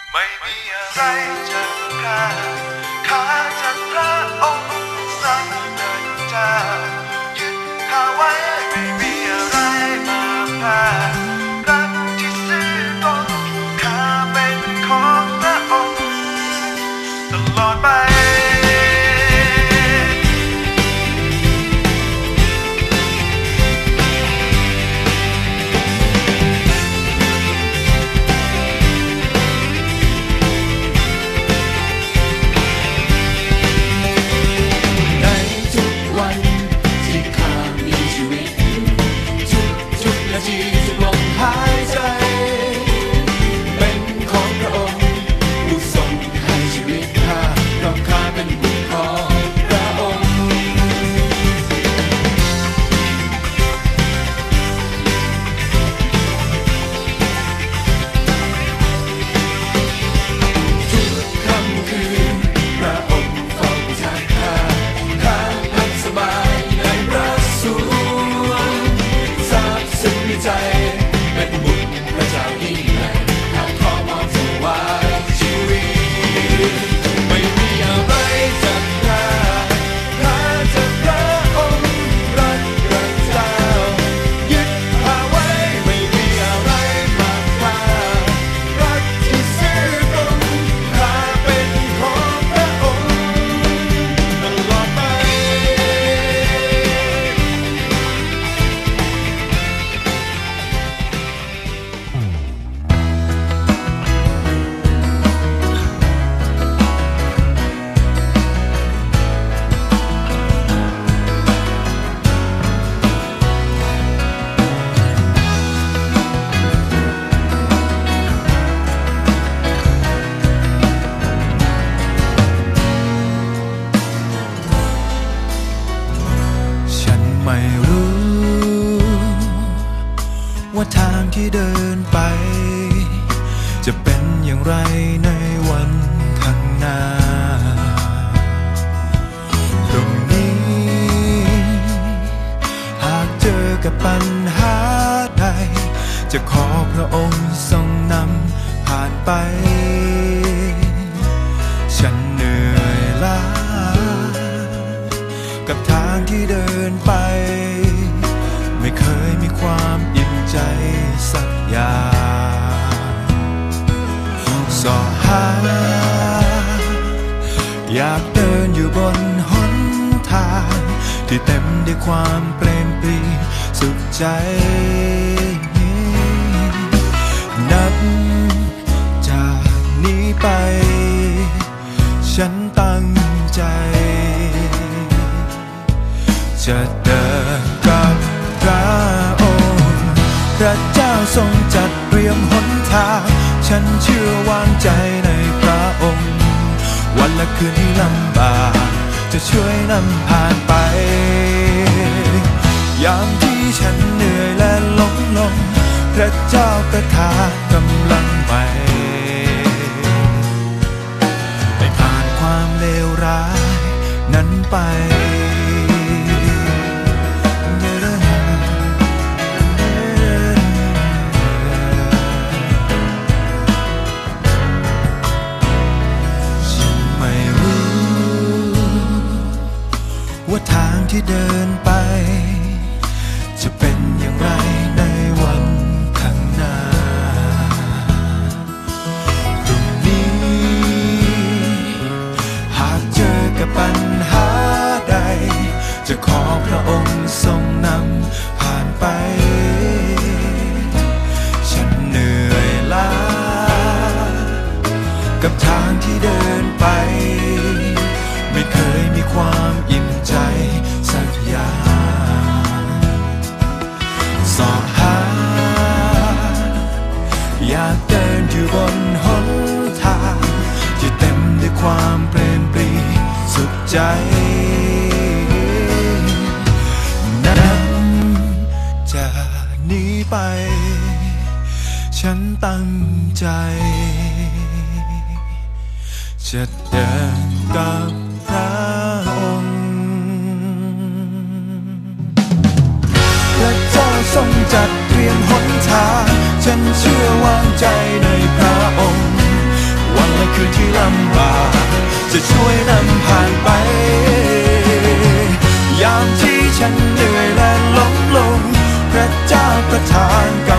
ไม่มีอะไรจะฆ่าข้าจากพระองค์สักเดินจะยึดข้าไว้ไม่มีอะไรมาพารักที่ซื่อตรงข้าเป็นของพระองค์ตลอดไปไม่รู้ว่าทางที่เดินไปจะเป็นอย่างไรในวันข้างหน้าตรงนี้หากเจอกับปัญหาใดจะขอพระองค์ทรงนำผ่านไปฉันเหนื่อยล้ากับทางที่เดินไปไม่เคยมีความอิ่มใจสักอย่างสอหาอยากเดินอยู่บนหนทางที่เต็มด้วยความเปรมปรีสุขใจนับจากนี้ไปฉันตั้งใจจะเดินกับพระองค์พระเจ้าทรงจัดเตรียมหนทางฉันเชื่อวางใจในพระองค์วันและคืนที่ลำบากจะช่วยนำผ่านไปยามที่ฉันเหนื่อยและล้มลงพระเจ้าประทานกำลังใหม่ให้ผ่านความเลวร้ายนั้นไปว่าทางที่เดินไปจะเป็นอย่างไรในวันข้างหน้าตรงนี้หากเจอกับปัญหาใดจะขอพระองค์ทรงนำผ่านไปฉันเหนื่อยล้ากับทางที่เดินไปไม่เคยมีความอิ่มใจสักอย่างสอหาอยากเดินอยู่บนหนทางที่เต็มด้วยความเปรมปรีสุขใจนับจากนี้ไปฉันตั้งใจจะเดินกับพระองค์พระเจ้าทรงจัดเตรียมหนทางฉันเชื่อวางใจในพระองค์วคืนที่ลำบากจะช่วยนำผ่านไปยามที่ฉันเหนื่อยและล้มลงพระเจ้าประทานก